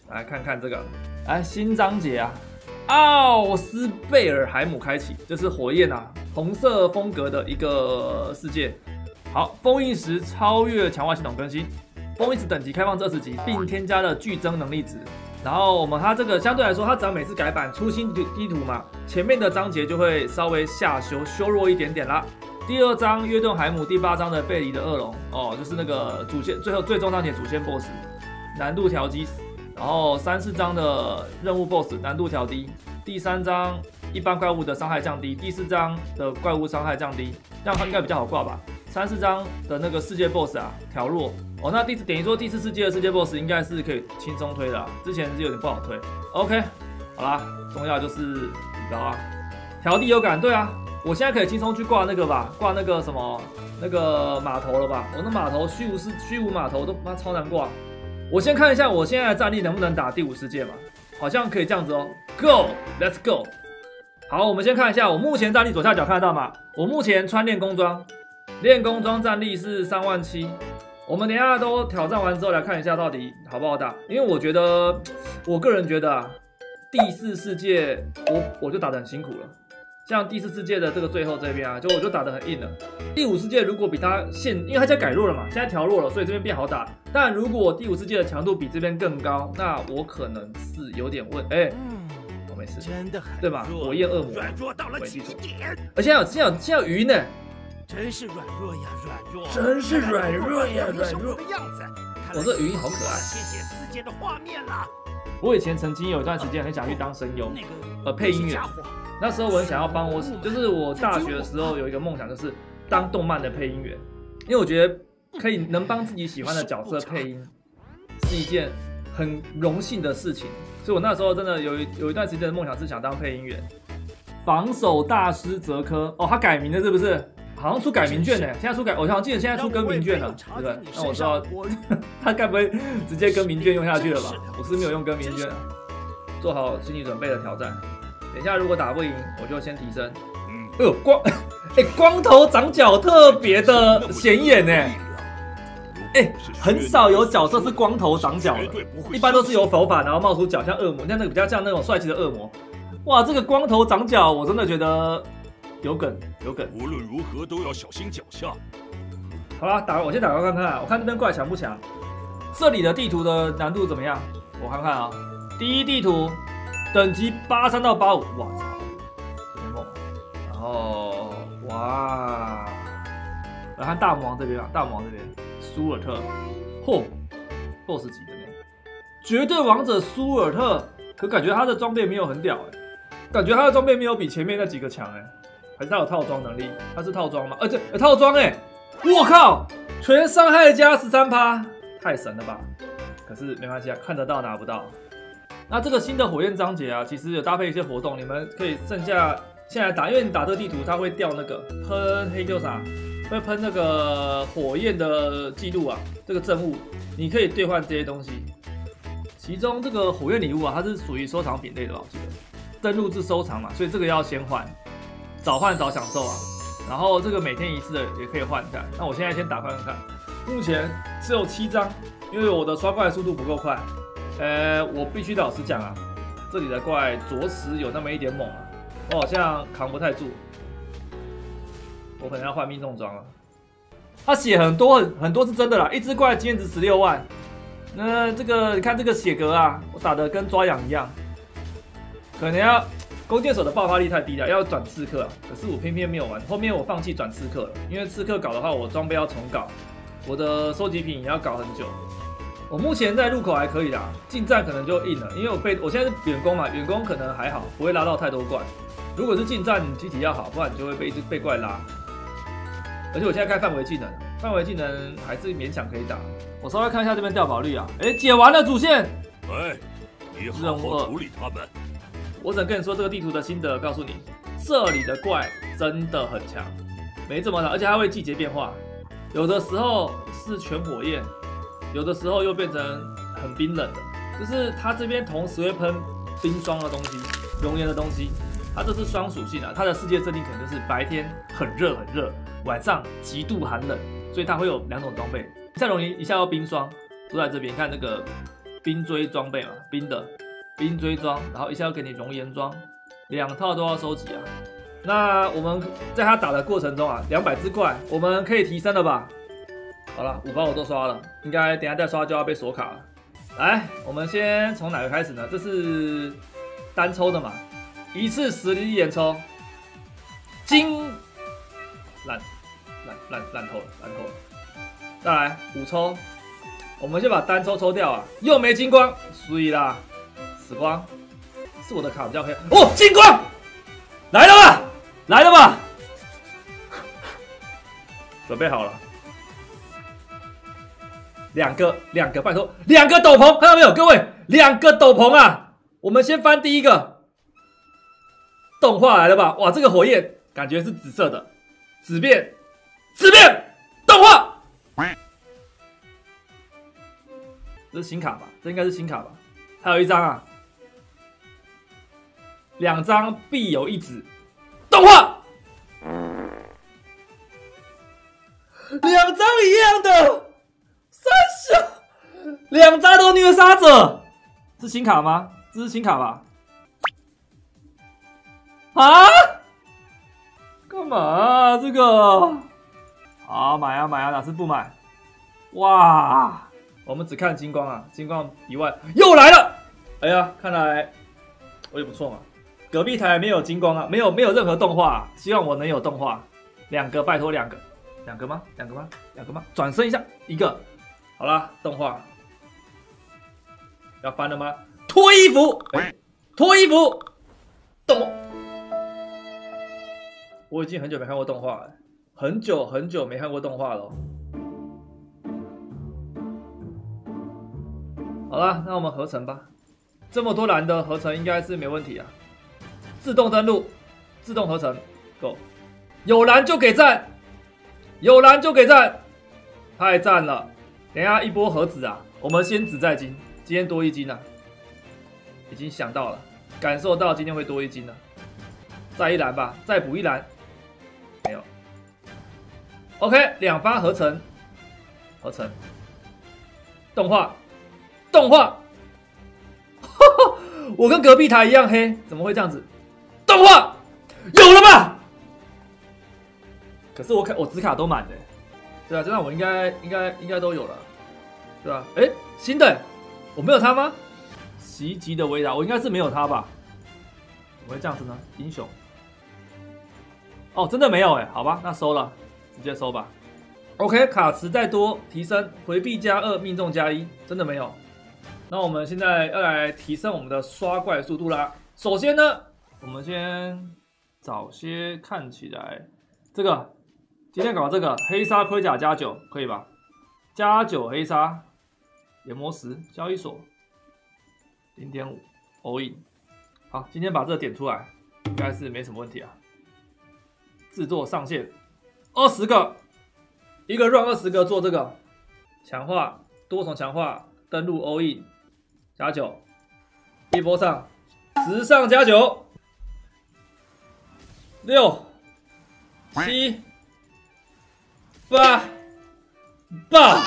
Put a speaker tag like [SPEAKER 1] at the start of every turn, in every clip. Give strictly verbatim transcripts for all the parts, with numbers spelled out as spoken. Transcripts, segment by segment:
[SPEAKER 1] 来看看这个，来新章节啊，奥斯贝尔海姆开启，这是火焰啊，红色风格的一个世界。好，封印石超越强化系统更新，封印石等级开放这二十级，并添加了剧增能力值。然后我们它这个相对来说，它只要每次改版出新地图嘛，前面的章节就会稍微下修修弱一点点啦。第二章约顿海姆，第八章的贝离的恶龙哦，就是那个主线最后最终章节主线 BOSS， 难度调低。然后三四章的任务 BOSS 难度调低，第三章一般怪物的伤害降低，第四章的怪物伤害降低，这样应该比较好挂吧。三四章的那个世界 BOSS 啊调弱哦，那第等于说第四世界的世界 BOSS 应该是可以轻松推的、啊，之前是有点不好推。OK， 好啦，重要就是底高啊，调地有感，对啊，我现在可以轻松去挂那个吧，挂那个什么那个码头了吧？我那码头虚无是虚无码头都妈超难挂。我先看一下我现在的战力能不能打第五世界嘛，好像可以这样子哦。Go， let's go。好，我们先看一下我目前战力，左下角看得到吗？我目前穿练功装，练功装战力是三万七。我们等一下都挑战完之后来看一下到底好不好打，因为我觉得，我个人觉得啊，第四世界我我就打得很辛苦了。像第四世界的这个最后这边啊，就我就打得很硬了。第五世界如果比它现，因为它现在改弱了嘛，现在调弱了，所以这边变好打。但如果第五世界的强度比这边更高，那我可能是有点问，哎、欸，我、哦、没事，
[SPEAKER 2] 真的很
[SPEAKER 1] 对吧？火焰恶魔，
[SPEAKER 2] 软弱到了极点，
[SPEAKER 1] 而且有现在有现在有鱼呢，
[SPEAKER 2] 真是软弱呀，软弱，
[SPEAKER 1] 真是软弱呀，软弱
[SPEAKER 2] 的样子。
[SPEAKER 1] 我这语音好可爱，
[SPEAKER 2] 谢谢四界的画面啦。
[SPEAKER 1] 我以前曾经有一段时间很想去当声优，呃，配音员。那时候我很想要帮我，就是我大学的时候有一个梦想，就是当动漫的配音员，因为我觉得可以能帮自己喜欢的角色配音，是一件很荣幸的事情。所以我那时候真的有一有一段时间的梦想是想当配音员。防守大师泽科，哦，他改名了是不是？好像出改名券呢，现在出改，我好像记得现在出更名券了，对不对？那我知道他该不会直接更名券用下去了吧？我是没有用更名券，做好心理准备的挑战。等一下如果打不赢，我就先提升。嗯，哎呦光，哎、欸、光头长角特别的显眼呢。哎、欸，很少有角色是光头长角的，一般都是有头发然后冒出角，像恶魔，像那个比较像那种帅气的恶魔。哇，这个光头长角，我真的觉得。有梗，有梗。
[SPEAKER 3] 无论如何都要小心脚下。
[SPEAKER 1] 好啦，打我先打个看看，我看这边怪强不强。这里的地图的难度怎么样？我看看啊，第一地图等级八三到八五，哇操，有点猛。然后哇，来看大魔王这边啊，大魔王这边，苏尔特，嚯 ，boss 级的呢，绝对王者苏尔特，可感觉他的装备没有很屌哎、欸，感觉他的装备没有比前面那几个强哎、欸。还是他有套装能力？他是套装吗？呃，对，有套装哎！我靠，全伤害加 百分之十三， 太神了吧！可是没关系啊，看得到拿不到。那这个新的火焰章节啊，其实有搭配一些活动，你们可以剩下现在打，因为你打这个地图，它会掉那个喷黑叫啥？会喷那个火焰的记录啊，这个证物，你可以兑换这些东西。其中这个火焰礼物啊，它是属于收藏品类的吧？我记得登录至收藏嘛，所以这个要先换。早换早享受啊，然后这个每天一次的也可以换看。那我现在先打开看看，目前只有七张，因为我的刷怪速度不够快。呃，我必须老实讲啊，这里的怪着实有那么一点猛啊，我好像扛不太住，我可能要换命中装了。他血很多很很多是真的啦，一只怪经验值十六万，那这个你看这个血格啊，我打的跟抓痒一样，可能要。弓箭手的爆发力太低了，要转刺客、啊，可是我偏偏没有玩。后面我放弃转刺客了，因为刺客搞的话，我装备要重搞，我的收集品也要搞很久。我目前在入口还可以啦，近战可能就硬了，因为我被我现在是远攻嘛，远攻可能还好，不会拉到太多怪。如果是近战，你机体要好，不然你就会被一直被怪拉。而且我现在开范围技能，范围技能还是勉强可以打。我稍微看一下这边掉宝率啊，哎、欸，解完了主线。
[SPEAKER 3] 哎，你好好处理他们。
[SPEAKER 1] 我只能跟你说这个地图的心得，告诉你，这里的怪真的很强，没这么难，而且它会季节变化，有的时候是全火焰，有的时候又变成很冰冷的，就是它这边同时会喷冰霜的东西、熔岩的东西，它这是双属性啊，它的世界设定可能就是白天很热很热，晚上极度寒冷，所以它会有两种装备，一下熔岩，一下要冰霜，都在这边，看那个。 冰锥装备嘛，冰的冰锥装，然后一下要给你熔岩装，两套都要收集啊。那我们在他打的过程中啊，两百只怪，我们可以提升了吧？好了，五包我都刷了，应该等一下再刷就要被锁卡了。来，我们先从哪个开始呢？这是单抽的嘛，一次十粒眼抽，金烂烂烂烂透了，烂透了。再来五抽，我们先把单抽抽掉啊，又没金光，衰啦，死光，是我的卡比较黑哦，金光来了吧，来了吧，准备好了。两个，两个，拜托，两个斗篷，看到没有，各位，两个斗篷啊！我们先翻第一个，动画来了吧？哇，这个火焰感觉是紫色的，紫变，紫变，动画，这是新卡吧？这应该是新卡吧？还有一张啊，两张必有一子，动画，两张一样的。三小，两张都虐杀者，是新卡吗？这是新卡吧？啊？干嘛啊？这个？好买啊买啊，哪次不买？哇！我们只看金光啊，金光以外又来了。哎呀，看来我也不错嘛。隔壁台没有金光啊，没有没有任何动画、啊，希望我能有动画。两个，拜托两个，两个吗？两个吗？两个吗？转身一下，一个。好啦，动画要翻了吗？脱衣服，欸、脱衣服，动。我已经很久没看过动画了，很久很久没看过动画了。好啦，那我们合成吧。这么多蓝的合成应该是没问题啊。自动登录，自动合成 ，Go。有蓝就给赞，有蓝就给赞，太赞了。等一下一波合子啊，我们先紫再金，今天多一金啊，已经想到了，感受到今天会多一金了，再一蓝吧，再补一蓝，没有 ，OK， 两发合成，合成，动画，动画，我跟隔壁台一样黑，怎么会这样子？动画有了吧？可是我卡我紫卡都满的。对啊，这样我应该应该应该都有了，对吧？哎，新的，我没有他吗？袭击的维达，我应该是没有他吧？怎么会这样子呢？英雄，哦，真的没有哎，好吧，那收了，直接收吧。OK， 卡池再多提升，回避加二，命中加一，真的没有。那我们现在要来提升我们的刷怪速度啦。首先呢，我们先找些看起来这个。今天搞这个黑鲨盔甲加九可以吧？加九黑鲨，研磨石交易所 零点五 all in。好，今天把这个点出来，应该是没什么问题啊。制作上限二十个，一个 run 二十个做这个强化多重强化登录 all in 加九，一波上直上加九，六七。八爆！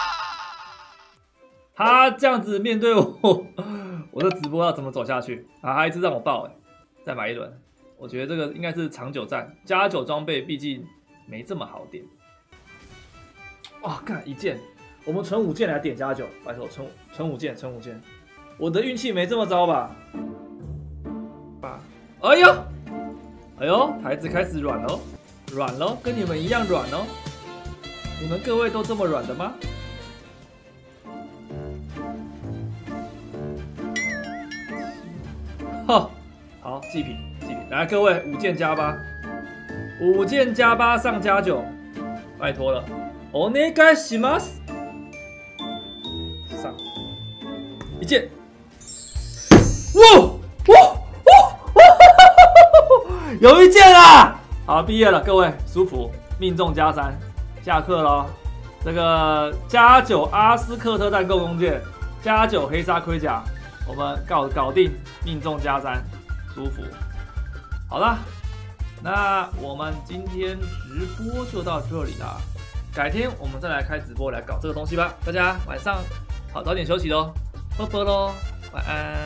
[SPEAKER 1] 他这样子面对我，我的直播要怎么走下去啊？他一直让我爆哎、欸，再买一轮。我觉得这个应该是长久战，加九装备毕竟没这么好点。哇，看一件，我们纯五件来点加九，拜托，纯纯五件，纯五件。我的运气没这么糟吧？啊！哎呦，哎呦，台子开始软喽，软喽，跟你们一样软哦。你们各位都这么软的吗？哈，好，祭品，祭品，来各位五件加八，五件加八上加九，拜托了，お願いします。上一件，哇哇哇！有一件啊！好，毕业了，各位舒服，命中加三。下课咯，这个加九阿斯克特弹构弓箭，加九黑鲨盔甲，我们搞搞定，命中加三，舒服。好啦，那我们今天直播就到这里啦，改天我们再来开直播来搞这个东西吧。大家晚上好早点休息喽。 啵啵喽，晚安。